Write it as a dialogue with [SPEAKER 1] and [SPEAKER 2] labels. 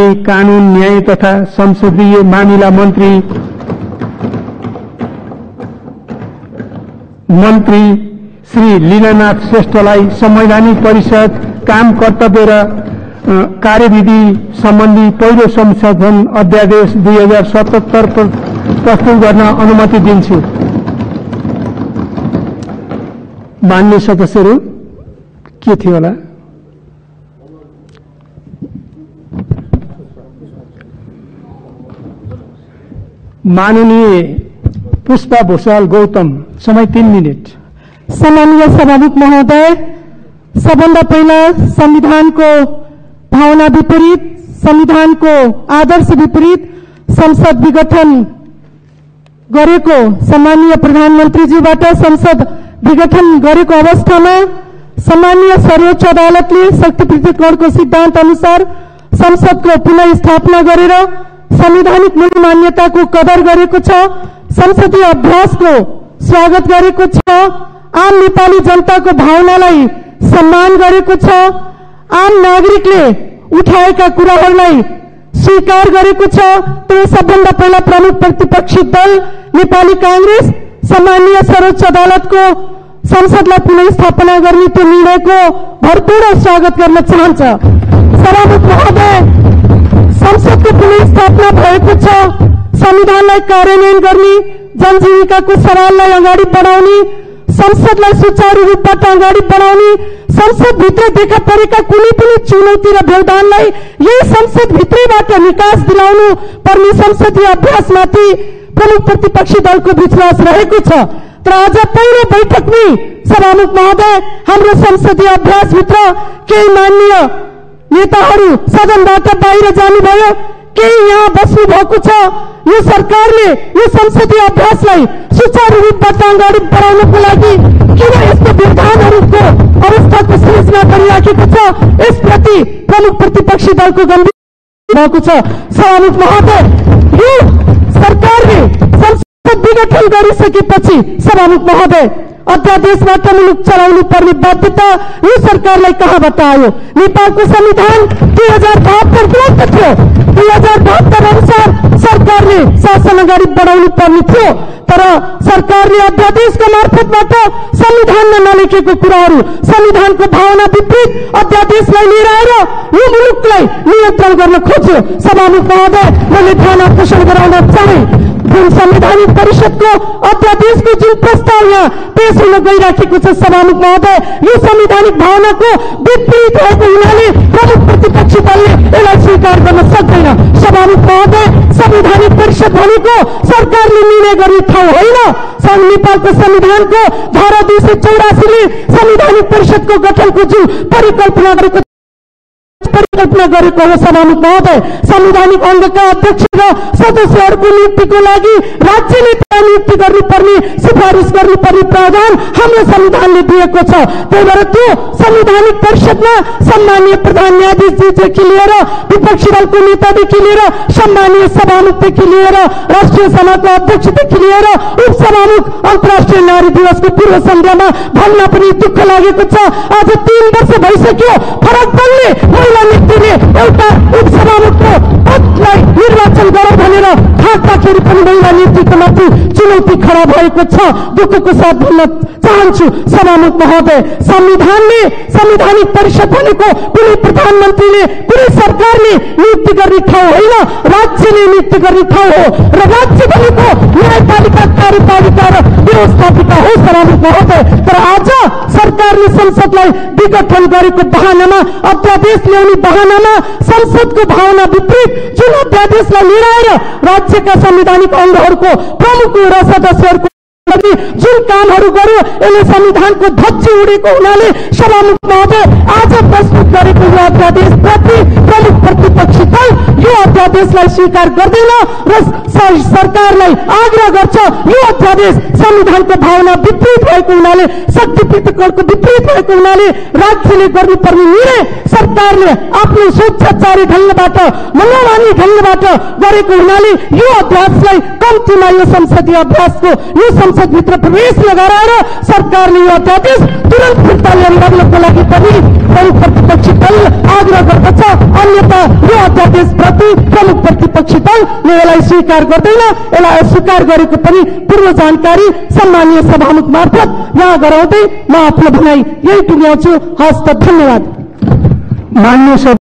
[SPEAKER 1] कानून न्याय तथा संसदीय मामिला मन्त्री श्री लीलानाथ श्रेष्ठलाई संवैधानिक परिषद काम कर्तव्य र कार्यविधि सम्बन्धी पहिलो संशोधन अध्यादेश 2077 प्रस्तुत गर्न अनुमति दिन्छु। मान्य सदस्यहरू, के थियो होला? माननीय पुष्पा भूषाल गौतम, समय 3 मिनट।
[SPEAKER 2] सम्मानीय सभामुख महोदय, सबभन्दा पहिला संविधानको भावना विपरीत, संविधानको आदर्श विपरीत संसद विघटन गरेको सम्मानीय प्रधानमन्त्रीज्यूबाट संसद विघटन गरेको अवस्थामा सम्मानीय सर्वोच्च अदालतले शक्ति पृथककरणको सिद्धान्त अनुसार संसदको पुनः स्थापना गरेर संवैधानिक मूल मान्यताको कदर गरेको छ, संसदीय अभ्यासको स्वागत गरेको छ, आम नेपाली जनताको भावनालाई सम्मान गरेको छ, आम नागरिकले उठाएका कुराहरूलाई स्वीकार गरेको छ। त्यो सबभन्दा पहिला प्रमुख प्रतिपक्षी दल नेपाली कांग्रेस सम्मानीय सर्वोच्च अदालतको संसदलाई पुनः स्थापना गर्ने त्यो निर्णयको भरपूर स्वागत गर्न चाहन्छ। सभामुख महोदय, संसदको पुनः स्थापना भएको छ, संविधानलाई कार्यान्वयन गर्ने, जनजीविकाको सवाललाई अगाडि बढाउने, संसदलाई सुचारू रूपबाट अगाडि बढाउने, संसदभित्र देखा परेका कुनै पनि चुनौती र व्यवधानलाई यही संसदभित्रैबाट निकास दिलाउनु पर्ने संसदीय अभ्यासमाथि प्रमुख प्रतिपक्षी दलको विश्वास रहेको छ। तर आज पहिलो बैठकमै सभामुख महोदय, हाम्रो संसदीय अभ्यासभित्र केही माननीय नेताहरू सदनबाट बाहिर जानुभयो, केही यहाँ बस्नु भएको छ। यो सरकारले यो संसदीय अभ्यासलाई सुचारू रूपबाट अगाडि बढाउनको लागि किन यस्तो व्यवधानहरूको अवस्थाको सृजना गरिराखेको छ, यसप्रति प्रमुख प्रतिपक्षी दलको गम्भीर भएको छ। सभामुख महोदय, यो सरकारले संसद विघटन गरिसकेपछि सभामुख महोदय अध्यादेशबाट मुलुक चलाउनु पर्ने बाध्यता यो सरकारलाई कहाँबाट आयो? नेपालको संविधान 2072 उपलब्ध थियो। 2072 अनुसार सरकारले शासन अगाडि बढाउनु पर्ने थियो, तर सरकारले अध्यादेशको मार्फतबाट संविधानमा नलेखेको कुराहरू, संविधानको भावना विपरीत अध्यादेशलाई लिएर आएर यो मुलुकलाई नियन्त्रण गर्न खोज्यो। सभामुख महोदय, मैले ध्यान आकर्षण गराउन चाहे, जुन संवैधानिक परिषदको अध्यादेशको जुन प्रस्ताव यहाँ पेश हुन गइराखेको छ सभामुख महोदय, यो संवैधानिक भावनाको विपरीत भएको हुनाले प्रमुख प्रतिपक्षी दलले यसलाई स्वीकार गर्न सक्दैन। सभामुख महोदय, संवैधानिक परिषद भनेको सरकारले निर्णय गर्ने ठाउँ होइन। नेपालको संविधानको धारा 284 ले संवैधानिक परिषदको गठनको जुन परिकल्पना गरेको हो सभामुख महोदय, संवैधानिक अंगका अध्यक्ष र सदस्यहरूको नियुक्तिको लागि राज्यले नियुक्ति गर्नुपर्ने, सिफारिस गर्नुपर्ने प्रावधान हाम्रो संविधानले दिएको छ। त्यही भएर त्यो संवैधानिक परिषदमा सम्मानीय प्रधान न्यायाधीशदेखि लिएर विपक्षी दलको नेतादेखि लिएर सम्मानीय सभामुखदेखि लिएर राष्ट्रिय सभाको अध्यक्षदेखि लिएर उपसभामुख अन्तर्राष्ट्रिय नारी दिवसको पूर्व सन्ध्यामा भन्न पनि दुःख लागेको छ। आज 3 वर्ष भइसक्यो, फरक दलले महिला नेत्रीले एउटा उपसभामुखको पदलाई निर्वाचन गरौँ भनेर थाक्दाखेरि पनि महिला नेतृत्व माथि चुनौती खडा भएको छ। दुःखको साथ भन्न चाहन्छु सभामुख महोदय, संविधानले संवैधानिक परिषद भनेको कुनै प्रधानमन्त्रीले, कुनै सरकारले नियुक्ति गर्ने ठाउँ होइन, राज्यले नियुक्ति गर्ने ठाउँ हो र राज्य भनेको न्यायपालिका, कार्यपालिका र व्यवस्थापिका हो सभामुख महोदय। तर आज सरकारले संसदलाई विघटन गरेको बहानामा, अध्यादेश ल्याउने बहानामा संसदको भावना विपरीत जुन अध्यादेशलाई लिएर आएर राज्यका संवैधानिक अंगहरूको प्रमुख र सदस्यहरूको जुन कामहरू गर्यो, यसले संविधानको ध्वज उडेको हुनाले सभामुख महोदय, आज प्रस्तुत गरेको यो अध्यादेश प्रति प्रमुख प्रतिपक्षी दल यो अध्यादेशलाई स्वीकार गर्दैन र सरकारलाई आग्रह गर्छ यो अध्यादेश संविधानको भावना विपरीत भएको हुनाले, शक्ति प्रतिकरणको विपरीत भएको हुनाले राज्यले गर्नुपर्ने निर्णय सरकारले आफ्नो स्वेच्छाचारी ढङ्गबाट, मनोमानी ढङ्गबाट गरेको हुनाले यो अध्यादेशलाई कम्तीमा यो संसदीय अभ्यासको यो संसदभित्र प्रवेश लगाएर सरकारले यो अध्यादेश तुरन्त फिर्ता ल्याउनको लागि पनि प्रमुख प्रतिपक्षी दल आग्रह गर्दछ। अन्यथा यो अध्यादेश प्रति प्रमुख प्रतिपक्षी दलले यसलाई स्वीकार गर्दैन। यसलाई अस्वीकार गरेको पनि पूर्व जानकारी सम्मानीय सभामुख मार्फत यहाँ गराउँदै म आफ्नो भनाइ यही टुङ्ग्याउँछु। हस्त धन्यवाद।
[SPEAKER 1] मान्य सभा